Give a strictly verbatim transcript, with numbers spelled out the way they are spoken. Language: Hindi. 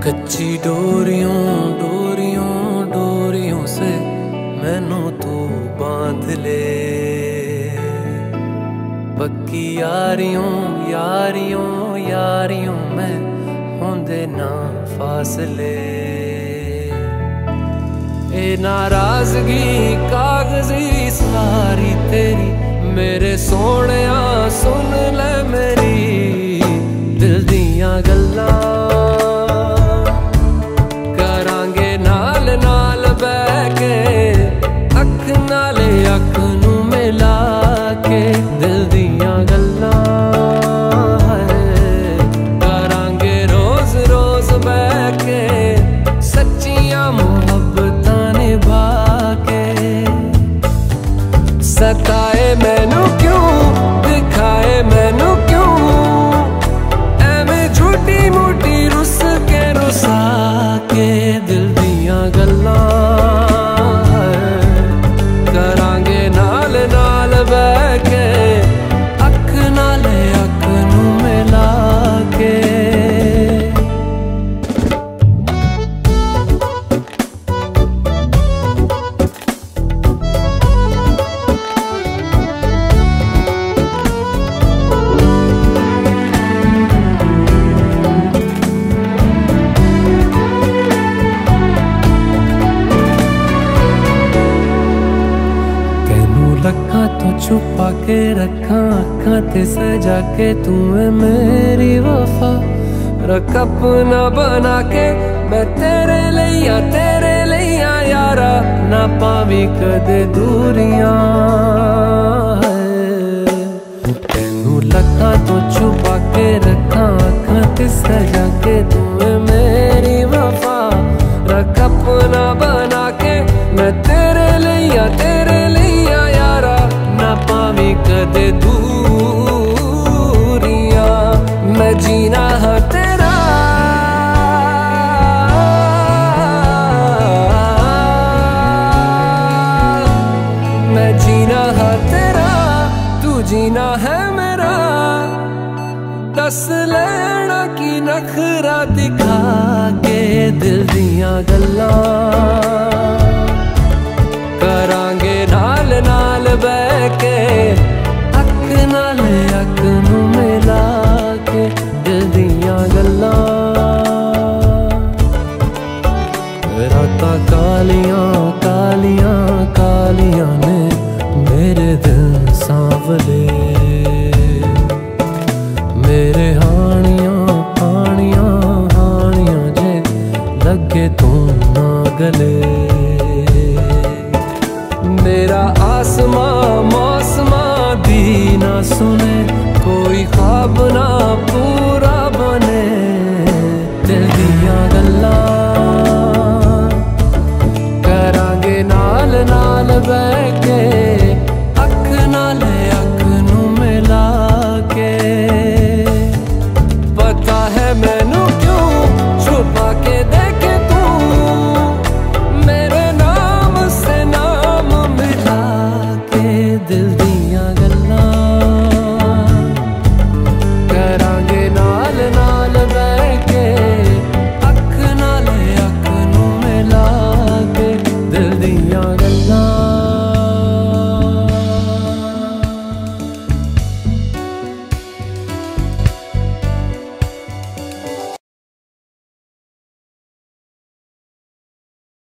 कच्ची डोरियों डोरियों डोरियों से मैनू तू बांध ले, पक्की यारियों यारियों यारियों में होंदे ना फासले। ए नाराजगी कागजी सारी तेरी मेरे सोहणिया सुन ले मेरी दिल दियां गल्लां, करांगे नाल नाल बैठ के अख नाले अख नू मिला के दिल दियां गल्लां करांगे रोज रोज बैठ के सच्चियां मुहब्बतां निभा के। सताए मैनू क्यों दिखाए मैनू क्यों एवें झूठी मूठी रुस के रुसा के दिल दियां गल्लां करांगे नाल नाल बैठ के अख नाले अख नू मिला के। लखा तो छुपा के रखा अखा ते सजा के तू है मेरी वफा, रख अपना बना के मैं तेरे लिया तेरे लिया यारा ना पावी कदे दूरियां। तेनू लखा तो छुपा के रखा अखा ते सजा के तू है मेरी वफा, रख अपना बना के मैं तेरे लिया तेरे लिया यारा ना पावी कदे दूरियां। मैं जीना है तेरा मैं जीना है तेरा तू जीना है मेरा, दस लेना की नखरा दिखा के दिल दियां गल्लां करांगे नाल नाल बैठ के अख नाल अख नू मिला के दिल दियां गल्लां। रातां कालियां कालियां कालियां ने मेरे दिल सांवले, मेरे हानियां हानियां हानियां जे लगे तू ना गले। मेरा आसमां मौसमां दी ना सुने कोई ख्वाब ना पूरा बने दिल दियां गल्लां करांगे नाल नाल बैठ के अख नाले अख नू मिला के। पता है मैनू क्यों छुपा के देखे तू मेरे नाम से नाम मिला के दिल दियां गल्लां करांगे नाल नाल बैठ के अख नाले अख नू मिला के दिल दियां गल्लां।